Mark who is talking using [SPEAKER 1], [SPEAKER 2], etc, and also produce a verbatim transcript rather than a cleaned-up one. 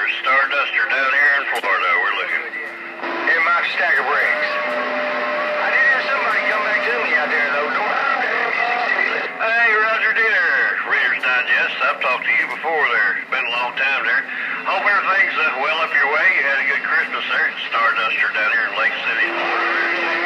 [SPEAKER 1] There's a Starduster down here in Florida. We're looking.
[SPEAKER 2] Here, Mike, stack of bricks. I did hear somebody come back to me out there, though. Don't mind that.
[SPEAKER 1] Hey, Roger Dinner. Reader's Digest. I've talked to you before there. It's been a long time there. Hope everything's uh, well up your way. You had a good Christmas there. Starduster down here in Lake City, Florida.